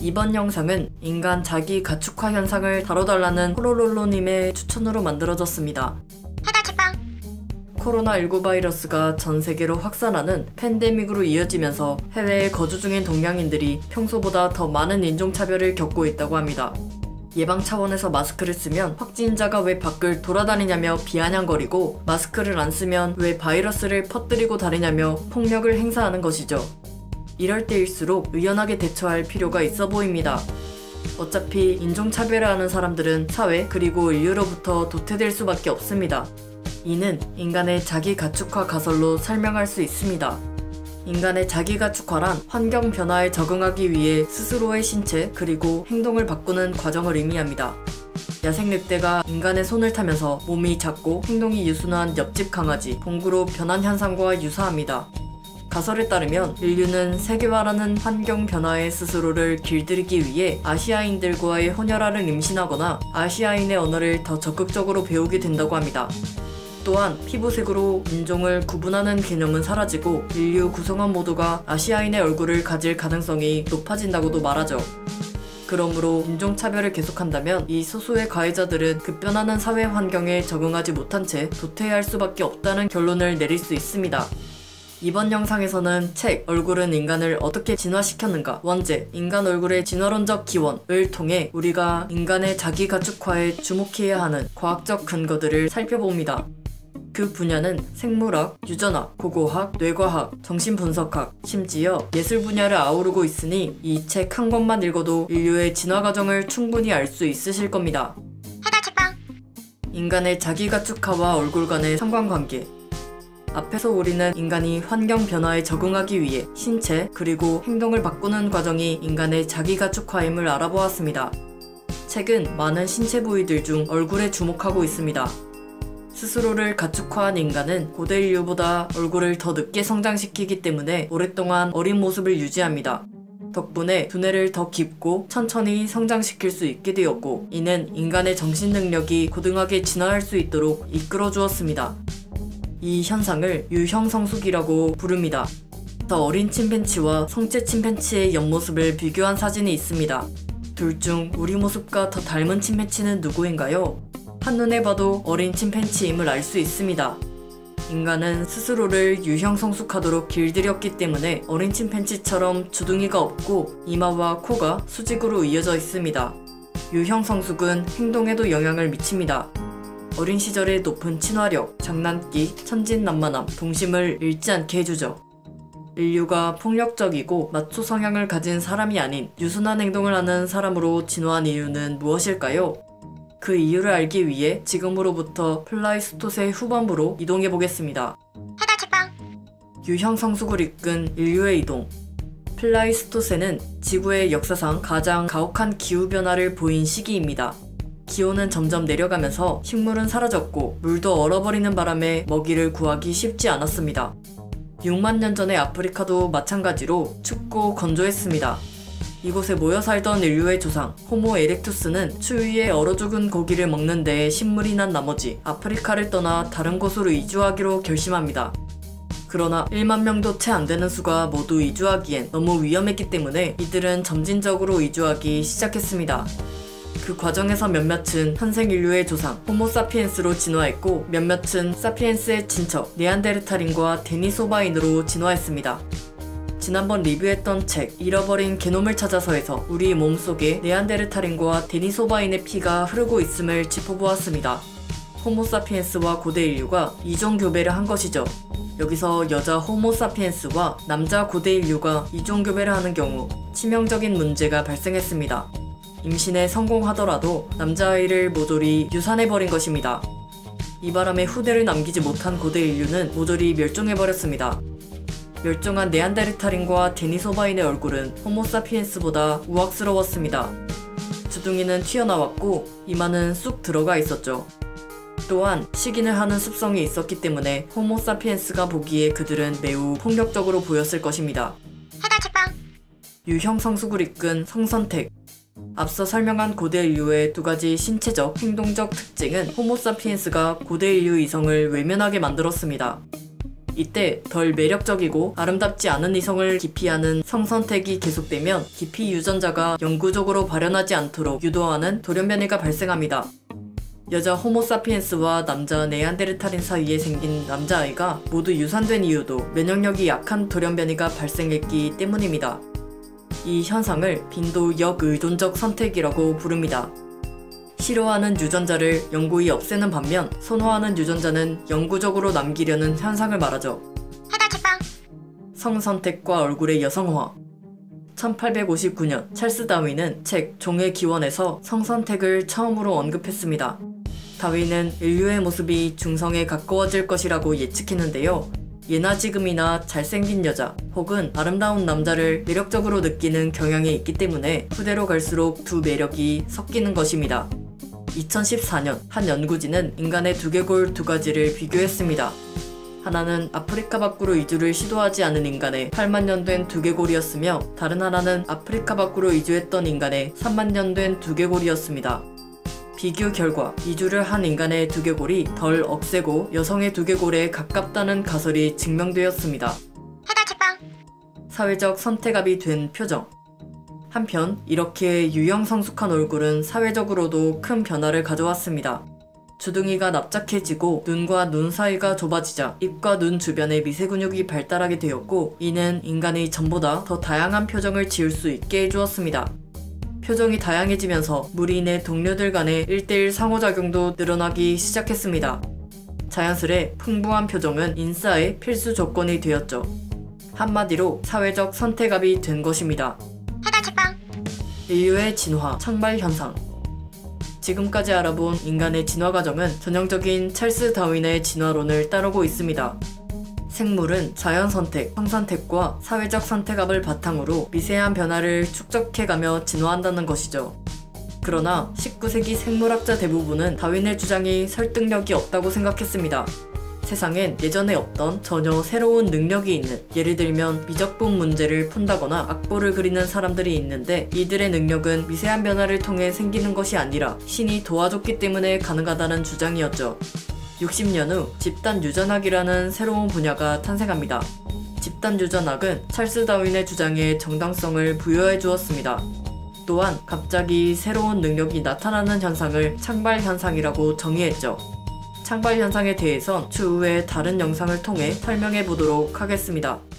이번 영상은 인간 자기 가축화 현상을 다뤄달라는 호로롤로님의 추천으로 만들어졌습니다. 코로나19 바이러스가 전 세계로 확산하는 팬데믹으로 이어지면서 해외에 거주 중인 동양인들이 평소보다 더 많은 인종차별을 겪고 있다고 합니다. 예방 차원에서 마스크를 쓰면 확진자가 왜 밖을 돌아다니냐며 비아냥거리고, 마스크를 안 쓰면 왜 바이러스를 퍼뜨리고 다니냐며 폭력을 행사하는 것이죠. 이럴 때일수록 의연하게 대처할 필요가 있어 보입니다. 어차피 인종차별을 하는 사람들은 사회 그리고 인류로부터 도태될 수밖에 없습니다. 이는 인간의 자기 가축화 가설로 설명할 수 있습니다. 인간의 자기 가축화란 환경 변화에 적응하기 위해 스스로의 신체 그리고 행동을 바꾸는 과정을 의미합니다. 야생 늑대가 인간의 손을 타면서 몸이 작고 행동이 유순한 옆집 강아지, 봉구로 변한 현상과 유사합니다. 가설에 따르면 인류는 세계화라는 환경 변화에 스스로를 길들이기 위해 아시아인들과의 혼혈아를 임신하거나 아시아인의 언어를 더 적극적으로 배우게 된다고 합니다. 또한 피부색으로 인종을 구분하는 개념은 사라지고 인류 구성원 모두가 아시아인의 얼굴을 가질 가능성이 높아진다고도 말하죠. 그러므로 인종차별을 계속한다면 이 소수의 가해자들은 급변하는 사회 환경에 적응하지 못한 채 도태할 수밖에 없다는 결론을 내릴 수 있습니다. 이번 영상에서는 책 얼굴은 인간을 어떻게 진화시켰는가, 원제 인간 얼굴의 진화론적 기원을 통해 우리가 인간의 자기 가축화에 주목해야 하는 과학적 근거들을 살펴봅니다. 그 분야는 생물학, 유전학, 고고학, 뇌과학, 정신분석학, 심지어 예술 분야를 아우르고 있으니 이 책 한 권만 읽어도 인류의 진화 과정을 충분히 알 수 있으실 겁니다. 인간의 자기 가축화와 얼굴 간의 상관관계. 앞에서 우리는 인간이 환경 변화에 적응하기 위해 신체 그리고 행동을 바꾸는 과정이 인간의 자기 가축화임을 알아보았습니다. 책은 많은 신체 부위들 중 얼굴에 주목하고 있습니다. 스스로를 가축화한 인간은 고대 인류보다 얼굴을 더 늦게 성장시키기 때문에 오랫동안 어린 모습을 유지합니다. 덕분에 두뇌를 더 깊고 천천히 성장시킬 수 있게 되었고, 이는 인간의 정신 능력이 고등하게 진화할 수 있도록 이끌어 주었습니다. 이 현상을 유형 성숙이라고 부릅니다. 더 어린 침팬치와 성체 침팬치의 옆모습을 비교한 사진이 있습니다. 둘 중 우리 모습과 더 닮은 침팬치는 누구인가요? 한눈에 봐도 어린 침팬치임을 알 수 있습니다. 인간은 스스로를 유형 성숙하도록 길들였기 때문에 어린 침팬치처럼 주둥이가 없고 이마와 코가 수직으로 이어져 있습니다. 유형 성숙은 행동에도 영향을 미칩니다. 어린 시절의 높은 친화력, 장난기, 천진난만함, 동심을 잃지 않게 해주죠. 인류가 폭력적이고 마초 성향을 가진 사람이 아닌 유순한 행동을 하는 사람으로 진화한 이유는 무엇일까요? 그 이유를 알기 위해 지금으로부터 플라이스토세 후반부로 이동해 보겠습니다. 유형 성숙을 이끈 인류의 이동. 플라이스토세는 지구의 역사상 가장 가혹한 기후변화를 보인 시기입니다. 기온은 점점 내려가면서 식물은 사라졌고 물도 얼어버리는 바람에 먹이를 구하기 쉽지 않았습니다. 6만 년 전의 아프리카도 마찬가지로 춥고 건조했습니다. 이곳에 모여 살던 인류의 조상 호모 에렉투스는 추위에 얼어 죽은 고기를 먹는 데에 신물이 난 나머지 아프리카를 떠나 다른 곳으로 이주하기로 결심합니다. 그러나 1만 명도 채 안 되는 수가 모두 이주하기엔 너무 위험했기 때문에 이들은 점진적으로 이주하기 시작했습니다. 그 과정에서 몇몇은 현생 인류의 조상 호모사피엔스로 진화했고, 몇몇은 사피엔스의 친척 네안데르탈인과 데니소바인으로 진화했습니다. 지난번 리뷰했던 책 잃어버린 게놈을 찾아서에서 우리 몸속에 네안데르탈인과 데니소바인의 피가 흐르고 있음을 짚어보았습니다. 호모사피엔스와 고대 인류가 이종 교배를 한 것이죠. 여기서 여자 호모사피엔스와 남자 고대 인류가 이종 교배를 하는 경우 치명적인 문제가 발생했습니다. 임신에 성공하더라도 남자아이를 모조리 유산해버린 것입니다. 이 바람에 후대를 남기지 못한 고대 인류는 모조리 멸종해버렸습니다. 멸종한 네안데르탈인과 데니소바인의 얼굴은 호모사피엔스보다 우악스러웠습니다. 주둥이는 튀어나왔고 이마는 쑥 들어가 있었죠. 또한 식인을 하는 습성이 있었기 때문에 호모사피엔스가 보기에 그들은 매우 폭력적으로 보였을 것입니다. 유형 성숙을 이끈 성선택. 앞서 설명한 고대 인류의 두 가지 신체적, 행동적 특징은 호모사피엔스가 고대 인류 이성을 외면하게 만들었습니다. 이때 덜 매력적이고 아름답지 않은 이성을 기피하는 성선택이 계속되면 기피 유전자가 영구적으로 발현하지 않도록 유도하는 돌연변이가 발생합니다. 여자 호모사피엔스와 남자 네안데르탈인 사이에 생긴 남자아이가 모두 유산된 이유도 면역력이 약한 돌연변이가 발생했기 때문입니다. 이 현상을 빈도 역의존적 선택이라고 부릅니다. 싫어하는 유전자를 영구히 없애는 반면 선호하는 유전자는 영구적으로 남기려는 현상을 말하죠. 성선택과 얼굴의 여성화. 1859년 찰스 다윈은 책 종의 기원에서 성선택을 처음으로 언급했습니다. 다윈은 인류의 모습이 중성에 가까워질 것이라고 예측했는데요. 예나 지금이나 잘생긴 여자 혹은 아름다운 남자를 매력적으로 느끼는 경향이 있기 때문에 후대로 갈수록 두 매력이 섞이는 것입니다. 2014년 한 연구진은 인간의 두개골 두 가지를 비교했습니다. 하나는 아프리카 밖으로 이주를 시도하지 않은 인간의 8만 년 된 두개골이었으며 다른 하나는 아프리카 밖으로 이주했던 인간의 3만 년 된 두개골이었습니다. 비교 결과 이주를 한 인간의 두개골이 덜 억세고 여성의 두개골에 가깝다는 가설이 증명되었습니다. 사회적 선택압이 된 표정. 한편 이렇게 유형성숙한 얼굴은 사회적으로도 큰 변화를 가져왔습니다. 주둥이가 납작해지고 눈과 눈 사이가 좁아지자 입과 눈 주변에 미세 근육이 발달하게 되었고, 이는 인간이 전보다 더 다양한 표정을 지을 수 있게 해주었습니다. 표정이 다양해지면서 무리 내 동료들 간의 1대1 상호작용도 늘어나기 시작했습니다. 자연스레 풍부한 표정은 인싸의 필수 조건이 되었죠. 한마디로 사회적 선택압이 된 것입니다. 인류의 진화, 창발 현상. 지금까지 알아본 인간의 진화 과정은 전형적인 찰스 다윈의 진화론을 따르고 있습니다. 생물은 자연선택, 성선택과 사회적 선택압을 바탕으로 미세한 변화를 축적해가며 진화한다는 것이죠. 그러나 19세기 생물학자 대부분은 다윈의 주장이 설득력이 없다고 생각했습니다. 세상엔 예전에 없던 전혀 새로운 능력이 있는, 예를 들면 미적분 문제를 푼다거나 악보를 그리는 사람들이 있는데, 이들의 능력은 미세한 변화를 통해 생기는 것이 아니라 신이 도와줬기 때문에 가능하다는 주장이었죠. 60년 후 집단 유전학이라는 새로운 분야가 탄생합니다. 집단 유전학은 찰스 다윈의 주장에 정당성을 부여해 주었습니다. 또한 갑자기 새로운 능력이 나타나는 현상을 창발 현상이라고 정의했죠. 창발 현상에 대해선 추후에 다른 영상을 통해 설명해 보도록 하겠습니다.